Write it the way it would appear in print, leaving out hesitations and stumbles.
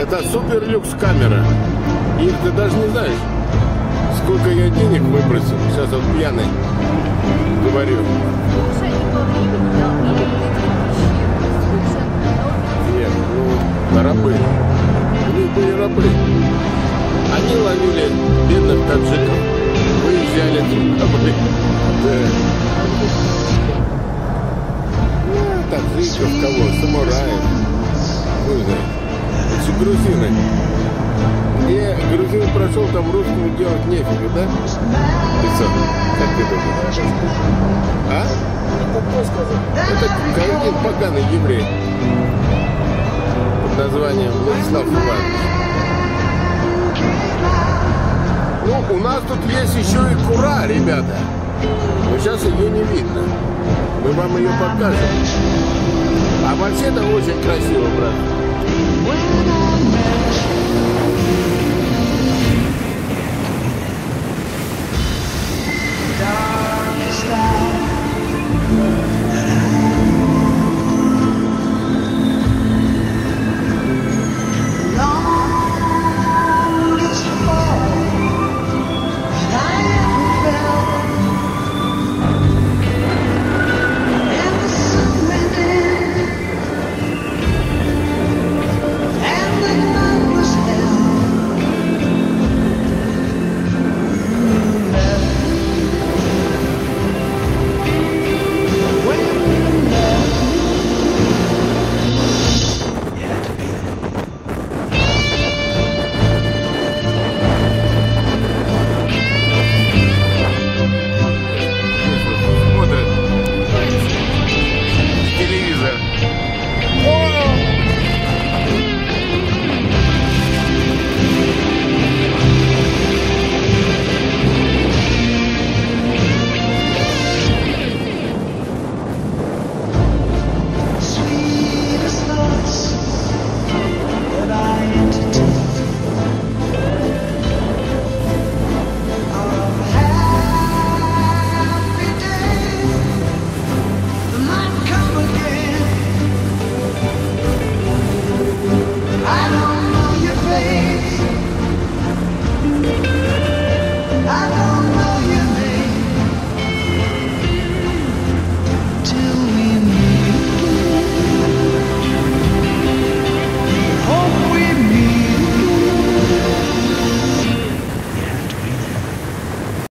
Это супер люкс камера. Ир, ты даже не знаешь, сколько я денег выбросил. Сейчас вот пьяный говорю. Нет, ну, рабы. У них были рабы. Они ловили бедных таджиков. Выезжали рабы. Да. Ну, таджиков кого? Самураев. Ну, знаете. Это же грузины. Где грузин прошел, там русскому делать нефига, да? Лицо. Как ты думаешь? А? Это кто сказал? Это один поганый еврей. Под названием Владислав Иванович. Ну, у нас тут есть еще и кура, ребята. Но сейчас ее не видно. Мы вам ее покажем. А вообще-то очень красиво, брат.